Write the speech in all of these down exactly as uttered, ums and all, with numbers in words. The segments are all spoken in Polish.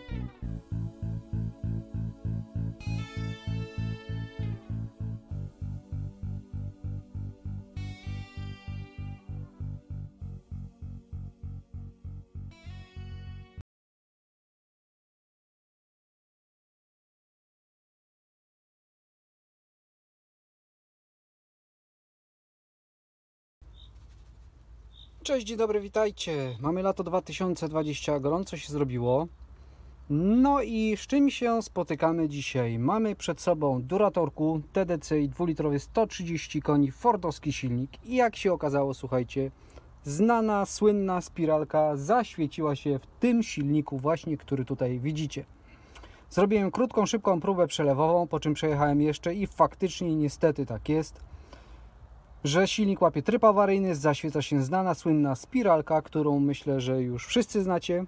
Cześć, dzień dobry, witajcie. Mamy lato dwa tysiące dwudzieste, gorąco się zrobiło. No i z czym się spotykamy dzisiaj? Mamy przed sobą Duratorku T D C i dwulitrowy sto trzydzieści koni fordowski silnik. I jak się okazało, słuchajcie, znana, słynna spiralka zaświeciła się w tym silniku właśnie, który tutaj widzicie. Zrobiłem krótką, szybką próbę przelewową, po czym przejechałem jeszcze i faktycznie niestety tak jest, że silnik łapie tryb awaryjny, zaświeca się znana, słynna spiralka, którą myślę, że już wszyscy znacie.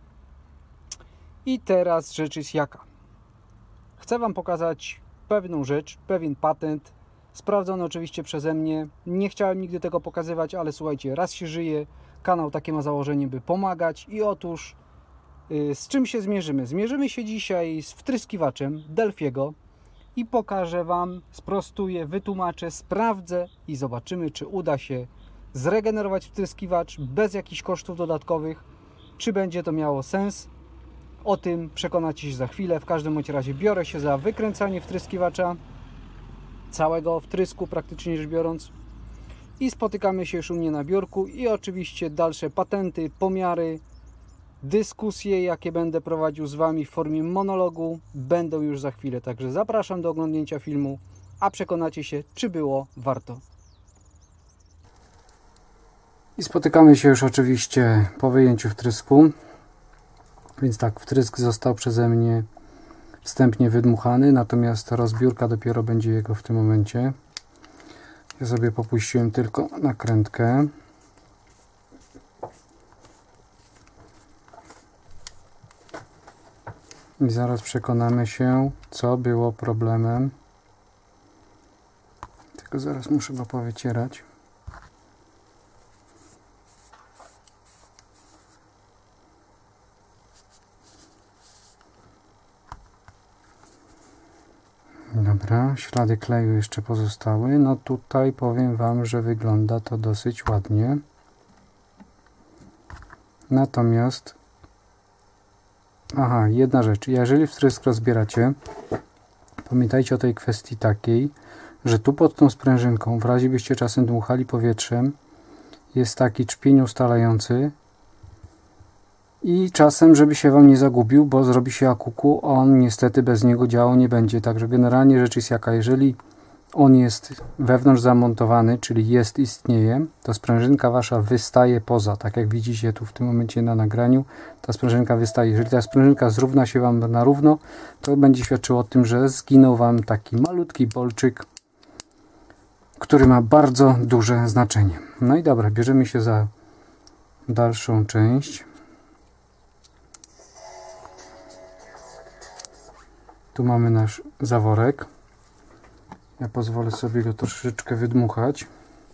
I teraz rzecz jest jaka. Chcę Wam pokazać pewną rzecz, pewien patent, sprawdzony oczywiście przeze mnie. Nie chciałem nigdy tego pokazywać, ale słuchajcie, raz się żyje, kanał takie ma założenie, by pomagać. I otóż yy, z czym się zmierzymy? Zmierzymy się dzisiaj z wtryskiwaczem Delfiego. I pokażę Wam, sprostuję, wytłumaczę, sprawdzę i zobaczymy, czy uda się zregenerować wtryskiwacz bez jakichś kosztów dodatkowych, czy będzie to miało sens. O tym przekonacie się za chwilę. W każdym bądź razie biorę się za wykręcanie wtryskiwacza, całego wtrysku praktycznie rzecz biorąc, i spotykamy się już u mnie na biurku i oczywiście dalsze patenty, pomiary, dyskusje, jakie będę prowadził z Wami w formie monologu, będą już za chwilę. Także zapraszam do oglądnięcia filmu, a przekonacie się, czy było warto. I spotykamy się już oczywiście po wyjęciu wtrysku. Więc tak, wtrysk został przeze mnie wstępnie wydmuchany, natomiast rozbiórka dopiero będzie jego w tym momencie. Ja sobie popuściłem tylko nakrętkę. I zaraz przekonamy się, co było problemem. Tylko zaraz muszę go powycierać. Dobra, ślady kleju jeszcze pozostały. No tutaj powiem Wam, że wygląda to dosyć ładnie. Natomiast aha, jedna rzecz. Jeżeli wtrysk rozbieracie, pamiętajcie o tej kwestii takiej, że tu pod tą sprężynką, w razie byście czasem dmuchali powietrzem, jest taki czpień ustalający i czasem, żeby się Wam nie zagubił, bo zrobi się akuku, on niestety bez niego działał nie będzie. Także generalnie rzecz jest jaka, jeżeli on jest wewnątrz zamontowany, czyli jest, istnieje, to sprężynka Wasza wystaje poza, tak jak widzicie tu w tym momencie na nagraniu, ta sprężynka wystaje. Jeżeli ta sprężynka zrówna się Wam na równo, to będzie świadczyło o tym, że zginął Wam taki malutki bolczyk, który ma bardzo duże znaczenie. No i dobra, bierzemy się za dalszą część. Tu mamy nasz zaworek. Ja pozwolę sobie go troszeczkę wydmuchać.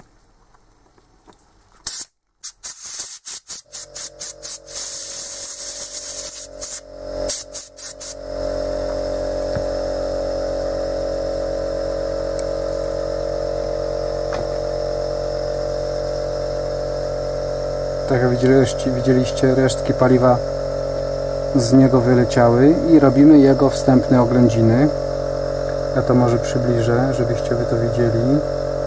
Tak jak widzieliście, widzieliście, resztki paliwa z niego wyleciały i robimy jego wstępne oględziny. Ja to może przybliżę, żebyście Wy to widzieli.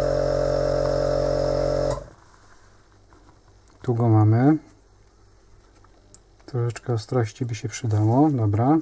Tu go mamy. Troszeczkę ostrości by się przydało. Dobra.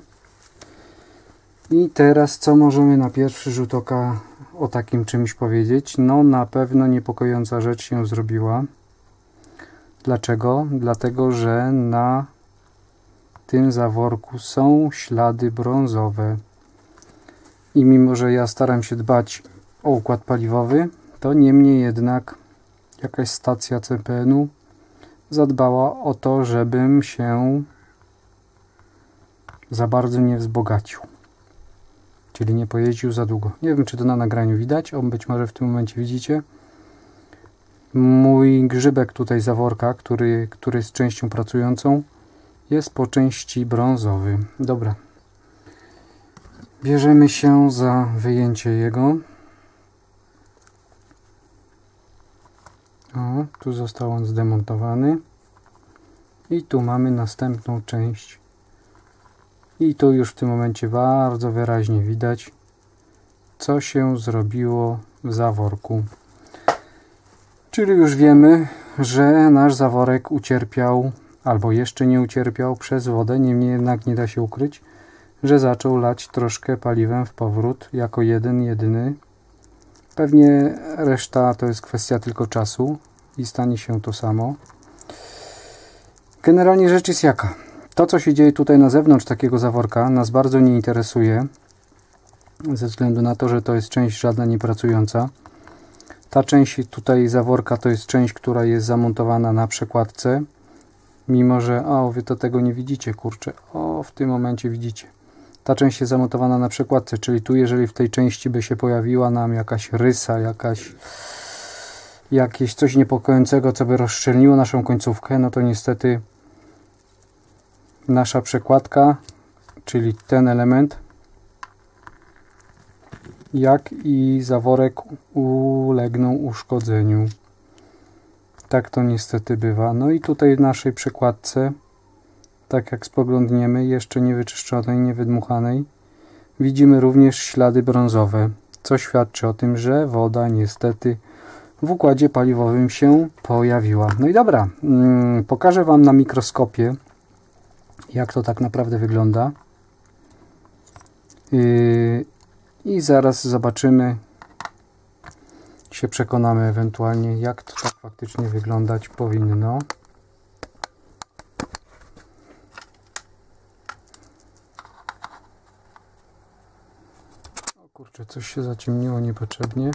I teraz co możemy na pierwszy rzut oka o takim czymś powiedzieć? No na pewno niepokojąca rzecz się zrobiła. Dlaczego? Dlatego, że na tym zaworku są ślady brązowe. I mimo, że ja staram się dbać o układ paliwowy, to niemniej jednak jakaś stacja C P N-u zadbała o to, żebym się za bardzo nie wzbogacił. Czyli nie pojeździł za długo. Nie wiem, czy to na nagraniu widać. O, być może w tym momencie widzicie. Mój grzybek tutaj zaworka, który, który jest częścią pracującą, jest po części brązowy. Dobra. Bierzemy się za wyjęcie jego. O, tu został on zdemontowany. I tu mamy następną część. I tu już w tym momencie bardzo wyraźnie widać, co się zrobiło w zaworku. Czyli już wiemy, że nasz zaworek ucierpiał, albo jeszcze nie ucierpiał przez wodę. Niemniej jednak nie da się ukryć, że zaczął lać troszkę paliwem w powrót, jako jeden, jedyny. Pewnie reszta to jest kwestia tylko czasu i stanie się to samo. Generalnie rzecz jest jaka? To, co się dzieje tutaj na zewnątrz takiego zaworka, nas bardzo nie interesuje, ze względu na to, że to jest część żadna niepracująca. Ta część tutaj zaworka to jest część, która jest zamontowana na przekładce, mimo że, o, wy to tego nie widzicie, kurczę, o, w tym momencie widzicie. Ta część jest zamontowana na przekładce, czyli tu, jeżeli w tej części by się pojawiła nam jakaś rysa, jakaś, jakieś coś niepokojącego, co by rozszczelniło naszą końcówkę, no to niestety nasza przekładka, czyli ten element, jak i zaworek ulegną uszkodzeniu. Tak to niestety bywa. No i tutaj w naszej przekładce, tak jak spoglądniemy, jeszcze nie wyczyszczonej, nie wydmuchanej, widzimy również ślady brązowe, co świadczy o tym, że woda niestety w układzie paliwowym się pojawiła. No i dobra, hmm, pokażę Wam na mikroskopie, jak to tak naprawdę wygląda. Yy, I zaraz zobaczymy, się przekonamy ewentualnie, jak to tak faktycznie wyglądać powinno. O kurczę, coś się zaciemniło niepotrzebnie.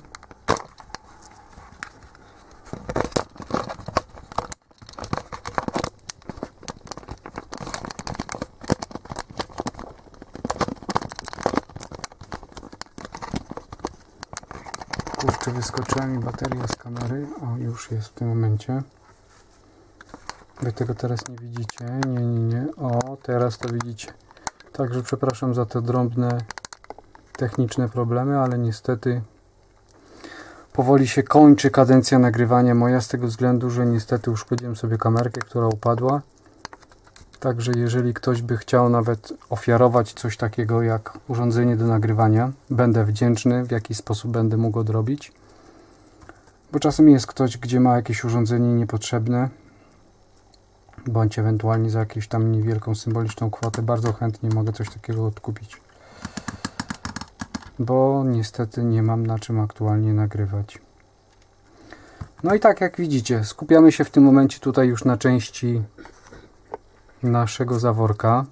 Kurczę, wyskoczyła mi bateria z kamery. O, już jest w tym momencie. Wy tego teraz nie widzicie. Nie, nie, nie. O, teraz to widzicie. Także przepraszam za te drobne techniczne problemy, ale niestety powoli się kończy kadencja nagrywania moja z tego względu, że niestety uszkodziłem sobie kamerkę, która upadła. Także jeżeli ktoś by chciał nawet ofiarować coś takiego jak urządzenie do nagrywania, będę wdzięczny, w jaki sposób będę mógł odrobić. Bo czasem jest ktoś, gdzie ma jakieś urządzenie niepotrzebne, bądź ewentualnie za jakąś tam niewielką symboliczną kwotę, bardzo chętnie mogę coś takiego odkupić. Bo niestety nie mam na czym aktualnie nagrywać. No i tak jak widzicie, skupiamy się w tym momencie tutaj już na części naszego zaworka.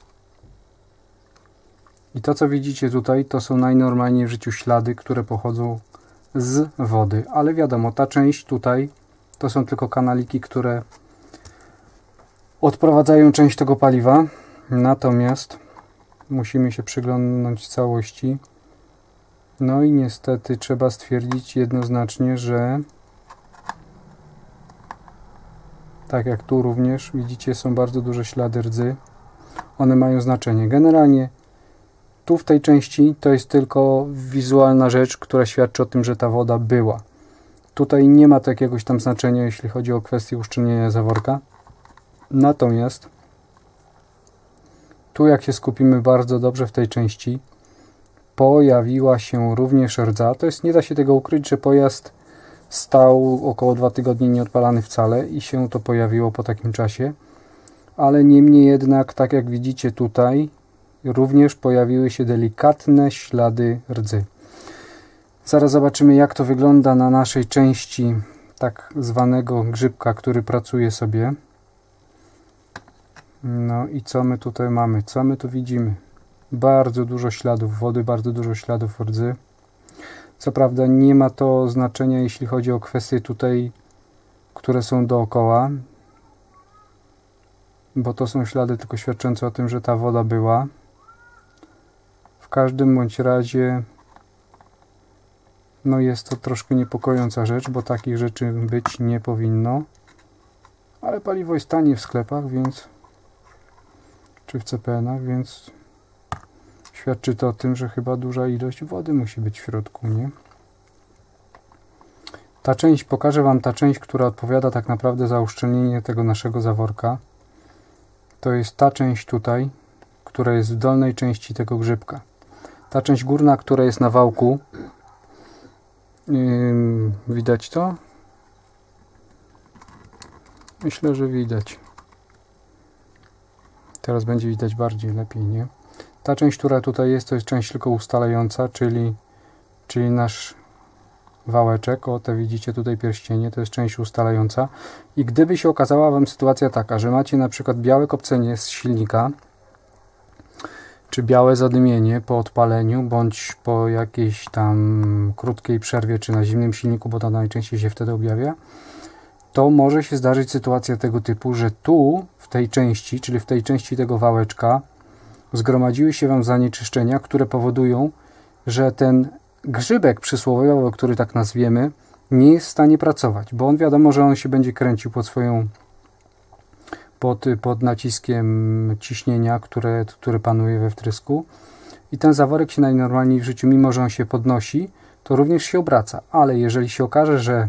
I to, co widzicie tutaj, to są najnormalniej w życiu ślady, które pochodzą z wody. Ale wiadomo, ta część tutaj to są tylko kanaliki, które odprowadzają część tego paliwa. Natomiast musimy się przyglądnąć całości. No i niestety trzeba stwierdzić jednoznacznie, że tak jak tu również widzicie, są bardzo duże ślady rdzy. One mają znaczenie. Generalnie tu w tej części to jest tylko wizualna rzecz, która świadczy o tym, że ta woda była. Tutaj nie ma to jakiegoś tam znaczenia, jeśli chodzi o kwestię uszczelnienia zaworka. Natomiast tu, jak się skupimy bardzo dobrze w tej części, pojawiła się również rdza. To jest, nie da się tego ukryć, że pojazd stał około dwa tygodnie nieodpalany wcale i się to pojawiło po takim czasie. Ale niemniej jednak, tak jak widzicie tutaj, również pojawiły się delikatne ślady rdzy. Zaraz zobaczymy, jak to wygląda na naszej części tak zwanego grzybka, który pracuje sobie. No i co my tutaj mamy? Co my tu widzimy? Bardzo dużo śladów wody, bardzo dużo śladów rdzy. Co prawda nie ma to znaczenia, jeśli chodzi o kwestie tutaj, które są dookoła, bo to są ślady tylko świadczące o tym, że ta woda była. W każdym bądź razie no jest to troszkę niepokojąca rzecz, bo takich rzeczy być nie powinno. Ale paliwo jest tanie w sklepach, więc czy w C P N-ach, więc świadczy to o tym, że chyba duża ilość wody musi być w środku, nie? Ta część, pokażę Wam ta część, która odpowiada tak naprawdę za uszczelnienie tego naszego zaworka. To jest ta część tutaj, która jest w dolnej części tego grzybka. Ta część górna, która jest na wałku, yy, widać to? Myślę, że widać. Teraz będzie widać bardziej, lepiej, nie? Ta część, która tutaj jest, to jest część tylko ustalająca, czyli, czyli nasz wałeczek. O, te widzicie tutaj pierścienie, to jest część ustalająca. I gdyby się okazała Wam sytuacja taka, że macie na przykład białe kopcenie z silnika, czy białe zadymienie po odpaleniu, bądź po jakiejś tam krótkiej przerwie, czy na zimnym silniku, bo to najczęściej się wtedy objawia, to może się zdarzyć sytuacja tego typu, że tu, w tej części, czyli w tej części tego wałeczka, zgromadziły się Wam zanieczyszczenia, które powodują, że ten grzybek przysłowiowy, który tak nazwiemy, nie jest w stanie pracować, bo on wiadomo, że on się będzie kręcił pod swoją pod, pod naciskiem ciśnienia, które, które panuje we wtrysku, i ten zaworek się najnormalniej w życiu, mimo że on się podnosi, to również się obraca, ale jeżeli się okaże, że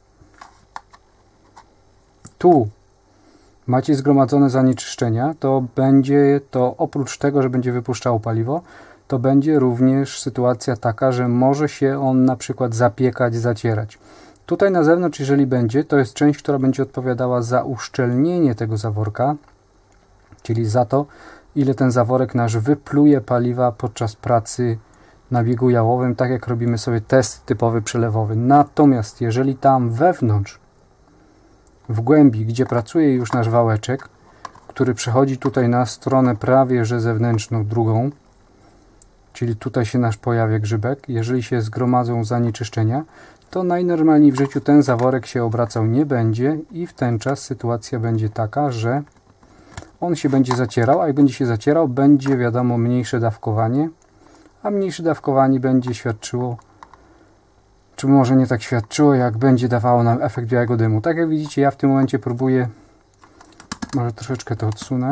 tu macie zgromadzone zanieczyszczenia, to będzie to, oprócz tego, że będzie wypuszczało paliwo, to będzie również sytuacja taka, że może się on na przykład zapiekać, zacierać. Tutaj na zewnątrz, jeżeli będzie, to jest część, która będzie odpowiadała za uszczelnienie tego zaworka, czyli za to, ile ten zaworek nasz wypluje paliwa podczas pracy na biegu jałowym, tak jak robimy sobie test typowy przelewowy. Natomiast jeżeli tam wewnątrz, w głębi, gdzie pracuje już nasz wałeczek, który przechodzi tutaj na stronę prawie że zewnętrzną, drugą, czyli tutaj się nasz pojawia grzybek, jeżeli się zgromadzą zanieczyszczenia, to najnormalniej w życiu ten zaworek się obracał nie będzie i w ten czas sytuacja będzie taka, że on się będzie zacierał, a jak będzie się zacierał, będzie wiadomo mniejsze dawkowanie, a mniejsze dawkowanie będzie świadczyło, czy może nie tak świadczyło, jak będzie dawało nam efekt białego dymu. Tak jak widzicie, ja w tym momencie próbuję, może troszeczkę to odsunę.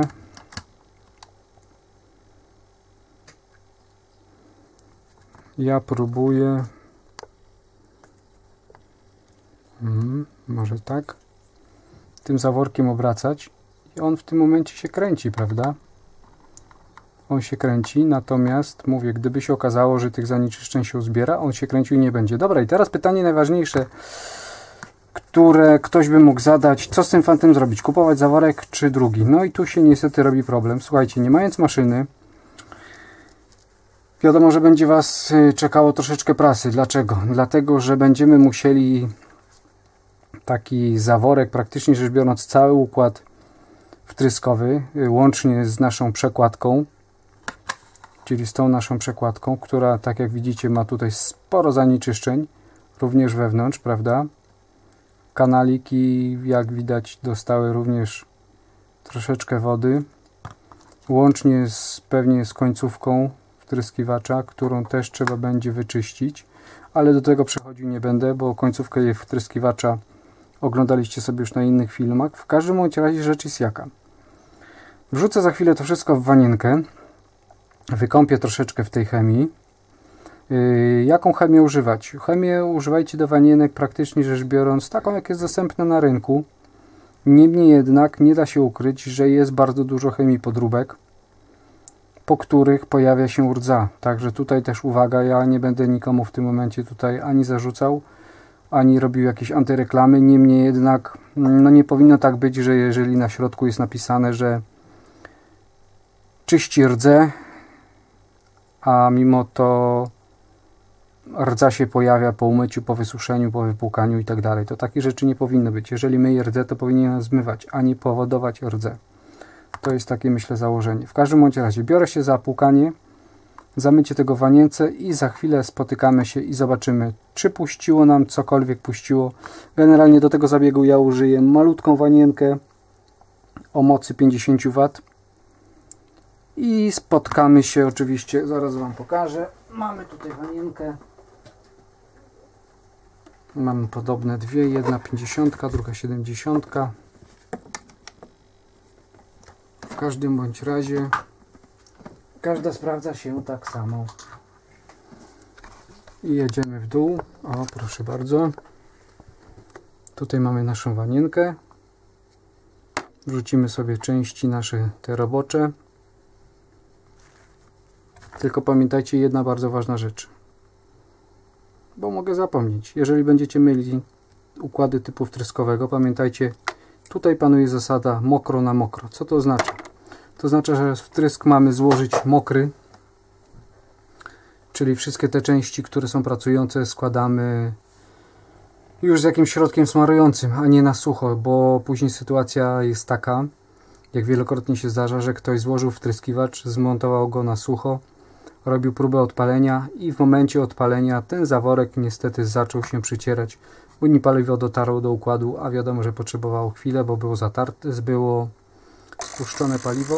Ja próbuję, hmm, może tak, tym zaworkiem obracać i on w tym momencie się kręci, prawda? On się kręci, natomiast mówię, gdyby się okazało, że tych zanieczyszczeń się uzbiera, on się kręcił i nie będzie. Dobra, i teraz pytanie najważniejsze, które ktoś by mógł zadać, co z tym fantem zrobić? Kupować zaworek czy drugi? No i tu się niestety robi problem. Słuchajcie, nie mając maszyny, wiadomo, że będzie Was czekało troszeczkę prasy. Dlaczego? Dlatego, że będziemy musieli taki zaworek, praktycznie rzecz biorąc cały układ wtryskowy, łącznie z naszą przekładką, czyli z tą naszą przekładką, która, tak jak widzicie, ma tutaj sporo zanieczyszczeń, również wewnątrz, prawda? Kanaliki, jak widać, dostały również troszeczkę wody, łącznie z, pewnie z końcówką wtryskiwacza, którą też trzeba będzie wyczyścić, ale do tego przechodził nie będę, bo końcówkę wtryskiwacza oglądaliście sobie już na innych filmach. W każdym bądź razie rzecz jest jaka. Wrzucę za chwilę to wszystko w wanienkę, wykąpię troszeczkę w tej chemii. Yy, jaką chemię używać? Chemię używajcie do wanienek praktycznie rzecz biorąc taką, jak jest dostępna na rynku. Niemniej jednak nie da się ukryć, że jest bardzo dużo chemii podróbek, po których pojawia się rdza. Także tutaj też uwaga, ja nie będę nikomu w tym momencie tutaj ani zarzucał, ani robił jakieś antyreklamy. Niemniej jednak no nie powinno tak być, że jeżeli na środku jest napisane, że czyści rdzę, a mimo to rdza się pojawia po umyciu, po wysuszeniu, po wypłukaniu i tak dalej. To takie rzeczy nie powinno być. Jeżeli myje rdzę, to powinien zmywać, a nie powodować rdzę. To jest takie, myślę, założenie. W każdym bądź razie biorę się za płukanie, za mycie tego w wanience i za chwilę spotykamy się i zobaczymy, czy puściło nam cokolwiek puściło. Generalnie do tego zabiegu ja użyję malutką wanienkę o mocy pięćdziesiąt watów. I spotkamy się oczywiście, zaraz Wam pokażę. Mamy tutaj wanienkę. Mamy podobne dwie, jedna pięćdziesiąt, druga siedemdziesiąt. w każdym bądź razie każda sprawdza się tak samo. I jedziemy w dół. O, proszę bardzo. Tutaj mamy naszą wanienkę. Wrzucimy sobie części nasze te robocze. Tylko pamiętajcie, jedna bardzo ważna rzecz. Bo mogę zapomnieć. Jeżeli będziecie mieli układy typu wtryskowego, pamiętajcie, tutaj panuje zasada mokro na mokro. Co to oznacza? To oznacza, że wtrysk mamy złożyć mokry, czyli wszystkie te części, które są pracujące, składamy już z jakimś środkiem smarującym, a nie na sucho, bo później sytuacja jest taka, jak wielokrotnie się zdarza, że ktoś złożył wtryskiwacz, zmontował go na sucho, robił próbę odpalenia i w momencie odpalenia ten zaworek niestety zaczął się przycierać, bo nie paliwo dotarło do układu, a wiadomo, że potrzebowało chwilę, bo było zatarte, było spuszczone paliwo.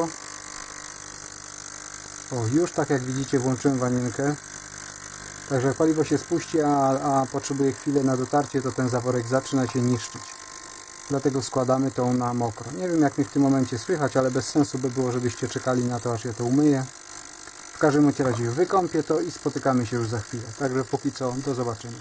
O, już tak jak widzicie włączyłem wanienkę. Także jak paliwo się spuści, a, a potrzebuje chwilę na dotarcie, to ten zaworek zaczyna się niszczyć. Dlatego składamy to na mokro. Nie wiem jak mnie w tym momencie słychać, ale bez sensu by było, żebyście czekali na to, aż ja to umyję. W każdym razie wykąpię to i spotykamy się już za chwilę. Także póki co, do zobaczenia.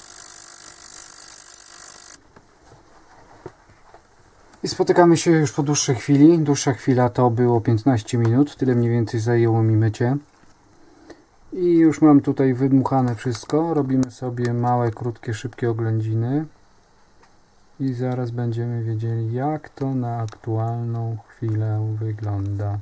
I spotykamy się już po dłuższej chwili. Dłuższa chwila to było piętnaście minut. Tyle mniej więcej zajęło mi mycie. I już mam tutaj wydmuchane wszystko. Robimy sobie małe, krótkie, szybkie oględziny. I zaraz będziemy wiedzieli, jak to na aktualną chwilę wygląda.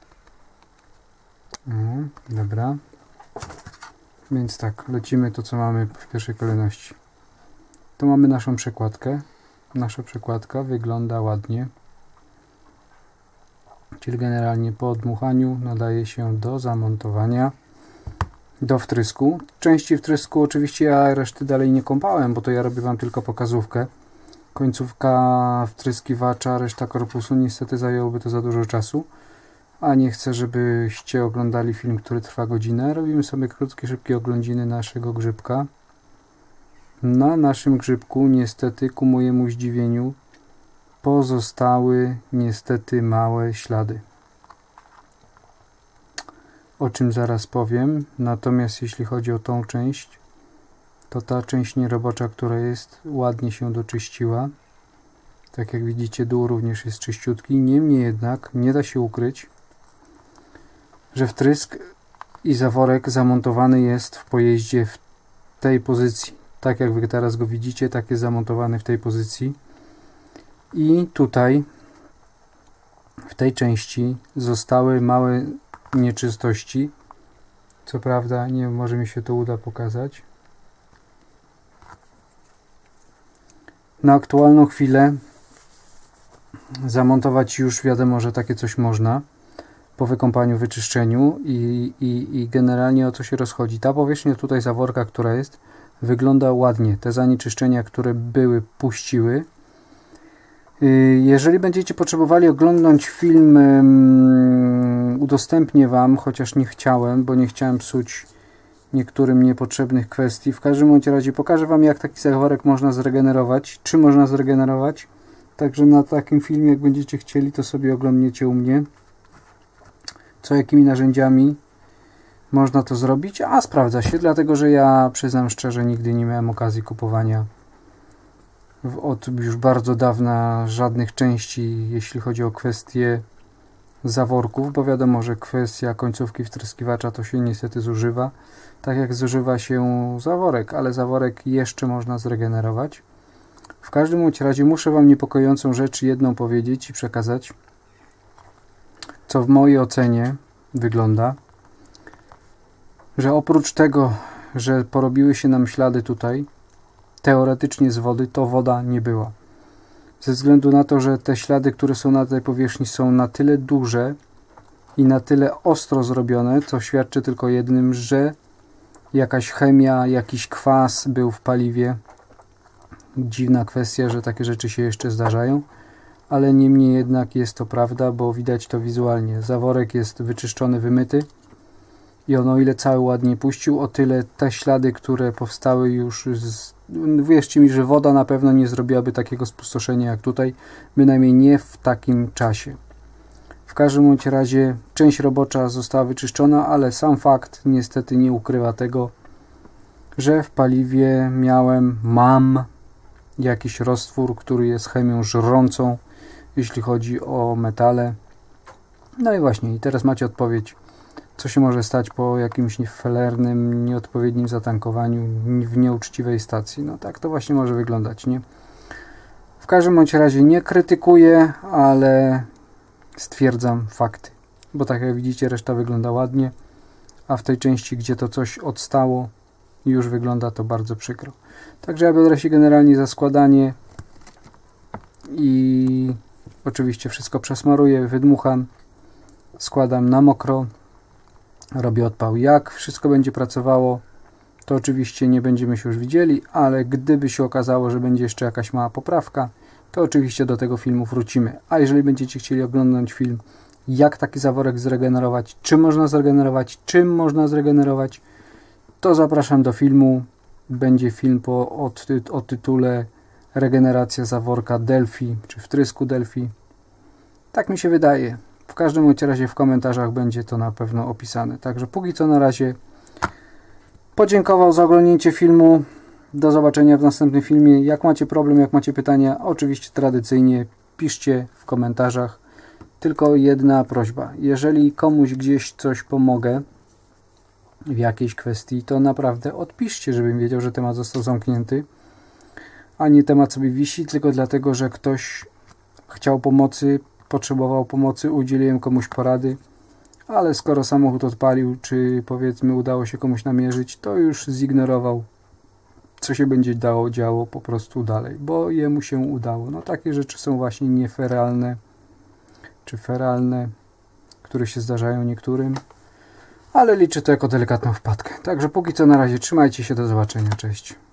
Mhm, dobra. Więc tak, lecimy to, co mamy w pierwszej kolejności. Tu mamy naszą przekładkę. Nasza przekładka wygląda ładnie. Czyli generalnie po odmuchaniu nadaje się do zamontowania do wtrysku. Części wtrysku oczywiście ja reszty dalej nie kąpałem, bo to ja robię Wam tylko pokazówkę. Końcówka wtryskiwacza, reszta korpusu, niestety zajęłoby to za dużo czasu. A nie chcę, żebyście oglądali film, który trwa godzinę. Robimy sobie krótkie, szybkie oględziny naszego grzybka. Na naszym grzybku niestety ku mojemu zdziwieniu pozostały niestety małe ślady. O czym zaraz powiem. Natomiast jeśli chodzi o tą część, to ta część nierobocza, która jest, ładnie się doczyściła. Tak jak widzicie, dół również jest czyściutki. Niemniej jednak nie da się ukryć, że wtrysk i zaworek zamontowany jest w pojeździe w tej pozycji. Tak jak wy teraz go widzicie, tak jest zamontowany w tej pozycji. I tutaj w tej części zostały małe nieczystości. Co prawda, nie wiem, może mi się to uda pokazać. Na aktualną chwilę zamontować już wiadomo, że takie coś można po wykąpaniu, wyczyszczeniu i, i, i generalnie o co się rozchodzi. Ta powierzchnia tutaj zaworka, która jest, wygląda ładnie. Te zanieczyszczenia, które były, puściły. Jeżeli będziecie potrzebowali oglądnąć film, um, udostępnię Wam, chociaż nie chciałem, bo nie chciałem psuć niektórym niepotrzebnych kwestii. W każdym bądź razie pokażę Wam, jak taki zaworek można zregenerować, czy można zregenerować. Także na takim filmie, jak będziecie chcieli, to sobie oglądniecie u mnie, co jakimi narzędziami można to zrobić, a sprawdza się, dlatego że ja przyznam szczerze, nigdy nie miałem okazji kupowania w, od już bardzo dawna żadnych części, jeśli chodzi o kwestie zaworków, bo wiadomo, że kwestia końcówki wtryskiwacza to się niestety zużywa, tak jak zużywa się zaworek, ale zaworek jeszcze można zregenerować. W każdym bądź razie muszę Wam niepokojącą rzecz jedną powiedzieć i przekazać, co w mojej ocenie wygląda, że oprócz tego, że porobiły się nam ślady tutaj, teoretycznie z wody, to woda nie była. Ze względu na to, że te ślady, które są na tej powierzchni, są na tyle duże i na tyle ostro zrobione, co świadczy tylko jednym, że jakaś chemia, jakiś kwas był w paliwie. Dziwna kwestia, że takie rzeczy się jeszcze zdarzają, ale niemniej jednak jest to prawda, bo widać to wizualnie. Zaworek jest wyczyszczony, wymyty i on, o ile cały ładnie puścił, o tyle te ślady, które powstały już z... Wierzcie mi, że woda na pewno nie zrobiłaby takiego spustoszenia jak tutaj, bynajmniej nie w takim czasie. W każdym bądź razie część robocza została wyczyszczona, ale sam fakt niestety nie ukrywa tego, że w paliwie miałem, mam jakiś roztwór, który jest chemią żrącą, jeśli chodzi o metale. No i właśnie, i teraz macie odpowiedź, co się może stać po jakimś niefelernym, nieodpowiednim zatankowaniu w nieuczciwej stacji. No tak to właśnie może wyglądać, nie? W każdym bądź razie nie krytykuję, ale stwierdzam fakty, bo tak jak widzicie, reszta wygląda ładnie, a w tej części, gdzie to coś odstało, już wygląda to bardzo przykro. Także ja biorę się generalnie za składanie i oczywiście wszystko przesmaruję, wydmucham, składam na mokro, robię odpał. Jak wszystko będzie pracowało, to oczywiście nie będziemy się już widzieli, ale gdyby się okazało, że będzie jeszcze jakaś mała poprawka, to oczywiście do tego filmu wrócimy. A jeżeli będziecie chcieli oglądać film, jak taki zaworek zregenerować, czym można zregenerować, czym można zregenerować, to zapraszam do filmu. Będzie film po, o, ty, o tytule Regeneracja zaworka Delphi, czy wtrysku Delphi. Tak mi się wydaje. W każdym bądź razie w komentarzach będzie to na pewno opisane. Także póki co na razie podziękował za oglądnięcie filmu. Do zobaczenia w następnym filmie. Jak macie problem, jak macie pytania, oczywiście tradycyjnie piszcie w komentarzach. Tylko jedna prośba. Jeżeli komuś gdzieś coś pomogę w jakiejś kwestii, to naprawdę odpiszcie, żebym wiedział, że temat został zamknięty, a nie temat sobie wisi, tylko dlatego, że ktoś chciał pomocy, potrzebował pomocy, udzieliłem komuś porady, ale skoro samochód odpalił, czy powiedzmy udało się komuś namierzyć, to już zignorował, co się będzie dało, działo po prostu dalej, bo jemu się udało. No takie rzeczy są właśnie nieferalne, czy feralne, które się zdarzają niektórym, ale liczę to jako delikatną wpadkę. Także póki co na razie trzymajcie się, do zobaczenia, cześć.